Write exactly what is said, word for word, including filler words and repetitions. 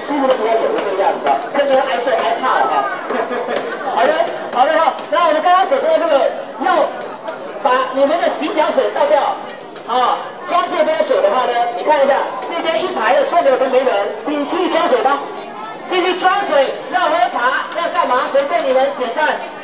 舒服的比较久是这个样子的，跟着挨揍挨怕了哈。好的，好的哈。那我们刚刚所说的这个，要把你们的洗脚水倒掉啊，装这边水的话呢，你看一下这边一排的送给我们没人，继继续装水吧，继续装水，要喝茶，要干嘛？随便你们解散。